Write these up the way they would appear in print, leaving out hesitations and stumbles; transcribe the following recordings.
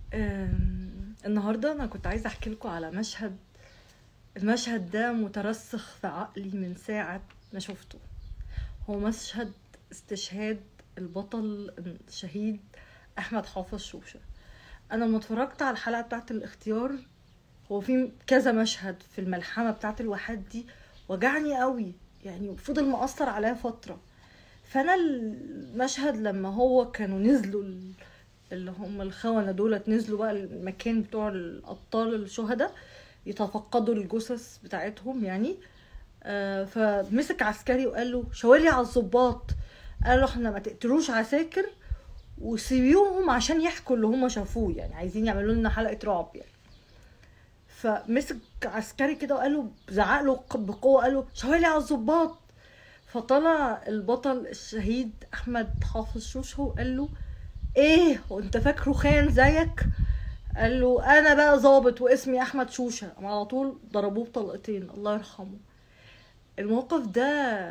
النهارده انا كنت عايزه احكي لكم على مشهد. المشهد ده مترسخ في عقلي من ساعه ما شفته. هو مشهد استشهاد البطل الشهيد احمد حافظ شوشه. انا لما اتفرجت على الحلقه بتاعه الاختيار، هو في كذا مشهد في الملحمه بتاعه الواحات دي وجعني قوي، يعني فضل مأثر عليا فتره. فانا المشهد لما هو كانوا نزلوا اللي هم الخونة دولت، نزلوا بقى المكان بتوع الأبطال الشهداء يتفقدوا الجثث بتاعتهم يعني. فمسك عسكري وقال له شاوري على الضباط، قال له احنا ما تقتلوش عساكر وسيبيهم عشان يحكوا اللي هم شافوه، يعني عايزين يعملوا لنا حلقة رعب يعني. فمسك عسكري كده وقال له، زعق له بقوة، قال له شاوري على الضباط. فطلع البطل الشهيد احمد حافظ شوشه وقال له ايه وانت فاكره خان زيك؟ قال له انا بقى ظابط واسمي احمد شوشه. على طول ضربوه بطلقتين، الله يرحمه. الموقف ده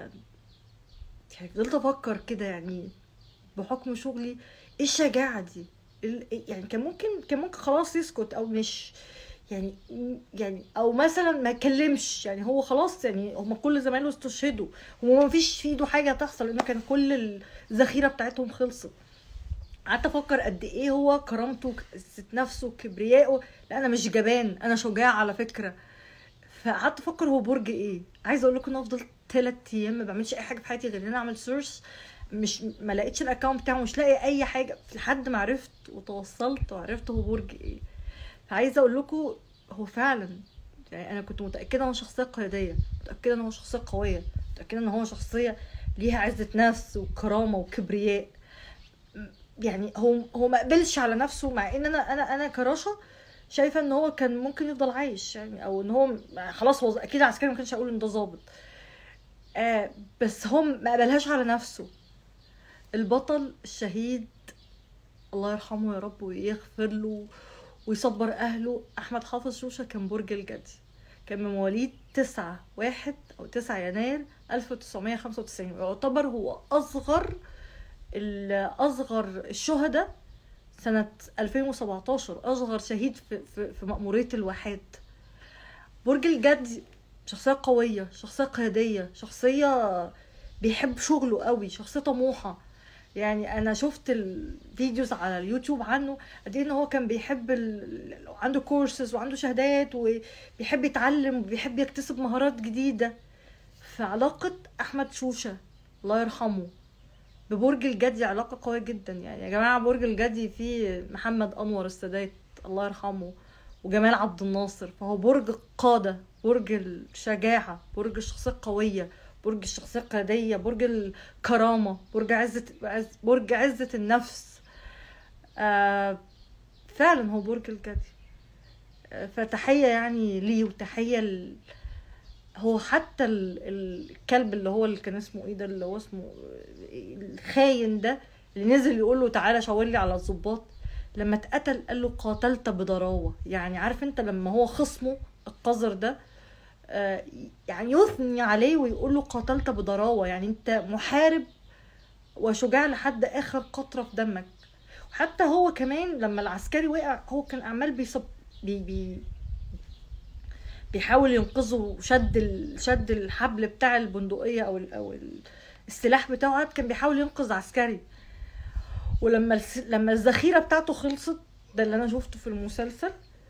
يعني فضلت افكر كده، يعني بحكم شغلي ايه الشجاعه دي؟ يعني كان ممكن خلاص يسكت او مش، يعني او مثلا ما يتكلمش، يعني هو خلاص، يعني هم كل زمايله استشهدوا، هو ما فيش في ايده حاجه تحصل لانه كان كل الذخيره بتاعتهم خلصت. قعدت افكر قد ايه هو كرامته، نفسه، كبريائه. لا انا مش جبان، انا شجاع على فكره. فقعدت افكر هو برج ايه. عايزه اقول لكم ان أنا فضلت 3 ايام ما بعملش اي حاجه في حياتي غير ان انا اعمل سيرش. مش ما لقيتش الاكونت بتاعه، مش لاقي اي حاجه لحد ما عرفت وتوصلت وعرفت هو برج ايه. فعايزه اقول لكم هو فعلا، يعني انا كنت متاكده ان هو شخصيه قياديه، متاكده ان هو شخصيه قويه، متاكده ان هو شخصيه ليها عزه نفس وكرامه وكبرياء. يعني هو ما قبلش على نفسه، مع ان انا كراشة شايفه ان هو كان ممكن يفضل عايش، يعني او ان هو خلاص هو اكيد عسكري ما كانش هيقول ان ده ظابط. بس هو ما قبلهاش على نفسه. البطل الشهيد الله يرحمه يا رب ويغفر له ويصبر اهله، احمد حافظ شوشه، كان برج الجدي. كان من مواليد 9/1 او 9 يناير 1995، ويعتبر هو اصغر الشهداء سنة 2017، أصغر شهيد في مأمورية الواحات. برج الجدي شخصية قوية، شخصية قيادية، شخصية بيحب شغله قوي، شخصية طموحة. يعني أنا شفت الفيديوز على اليوتيوب عنه قد إيه إن هو كان بيحب عنده كورسز وعنده شهادات وبيحب يتعلم وبيحب يكتسب مهارات جديدة. في علاقة أحمد شوشة الله يرحمه ببرج الجدي علاقة قوية جدا. يعني يا جماعة برج الجدي فيه محمد أنور السادات الله يرحمه وجمال عبد الناصر، فهو برج القادة، برج الشجاعة، برج الشخصية القوية، برج الشخصية القيادية، برج الكرامة، برج عزة النفس. آه فعلا هو برج الجدي. فتحية يعني ليه، وتحية هو حتى الكلب اللي كان اسمه ايه ده، اللي هو اسمه الخاين ده، اللي نزل يقول له تعالى شاور لي على الضباط، لما اتقتل قال له قاتلت بضراوه. يعني عارف انت لما هو خصمه القذر ده يعني يثني عليه ويقول له قاتلت بضراوه، يعني انت محارب وشجاع لحد اخر قطره في دمك. وحتى هو كمان لما العسكري وقع هو كان عمال بيحاول ينقذه، شد الحبل بتاع البندقيه او السلاح بتاعه، كان بيحاول ينقذ عسكري. لما الذخيره بتاعته خلصت، ده اللي انا شفته في المسلسل،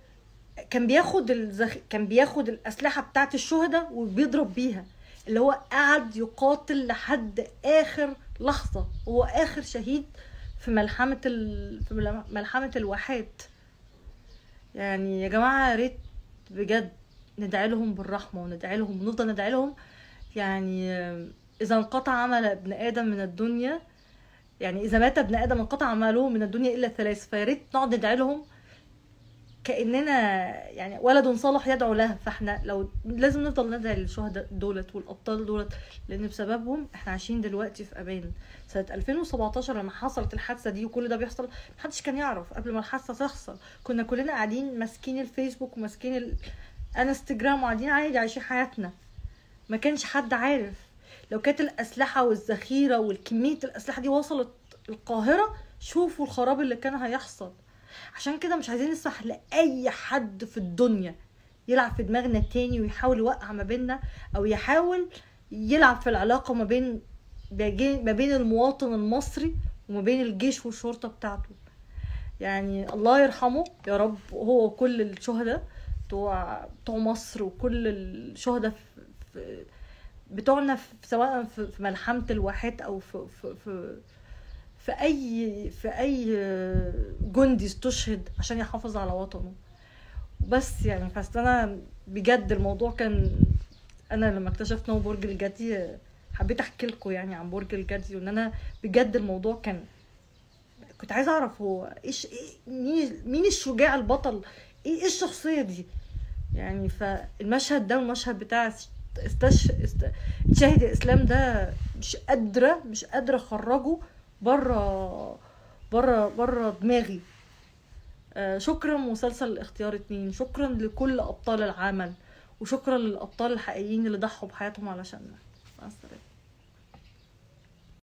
كان بياخد الاسلحه بتاعت الشهداء وبيضرب بيها، اللي هو قعد يقاتل لحد اخر لحظه. هو اخر شهيد في ملحمه الواحات. يعني يا جماعه يا ريت بجد ندعي لهم بالرحمه وندعي لهم ونفضل ندعي لهم. يعني اذا انقطع عمل ابن ادم من الدنيا، يعني اذا مات ابن ادم انقطع عمله من الدنيا الا 3. فياريت نقعد ندعي لهم كاننا يعني ولد صالح يدعو له. فاحنا لو لازم نفضل ندعي للشهداء دولت والابطال دولت، لان بسببهم احنا عايشين دلوقتي في امان. سنه 2017 لما حصلت الحادثه دي وكل ده بيحصل، محدش كان يعرف قبل ما الحادثه تحصل. كنا كلنا قاعدين ماسكين الفيسبوك وماسكين الانستجرام وقاعدين عادي عايشين حياتنا، ما كانش حد عارف. لو كانت الاسلحه والذخيره والكميه الاسلحه دي وصلت القاهره، شوفوا الخراب اللي كان هيحصل. عشان كده مش عايزين نسمح لاي حد في الدنيا يلعب في دماغنا تاني ويحاول يوقع ما بيننا، او يحاول يلعب في العلاقه ما بين المواطن المصري وما بين الجيش والشرطه بتاعته. يعني الله يرحمه يا رب، هو وكل الشهداء بتوع مصر، وكل الشهداء بتوعنا سواء في ملحمة الواحات او في اي جندي استشهد عشان يحافظ على وطنه. بس يعني انا بجد الموضوع كان، انا لما اكتشفت انه برج الجدي حبيت احكي لكم يعني عن برج الجدي، وان انا بجد الموضوع كنت عايزه اعرف هو ايش مين الشجاع البطل، ايه الشخصيه دي يعني. فالمشهد ده والمشهد بتاع شاهد الاسلام ده مش قادره اخرجه بره دماغي. شكرا مسلسل اختيار 2، شكرا لكل ابطال العمل، وشكرا للابطال الحقيقيين اللي ضحوا بحياتهم علشاننا. مع السلامه.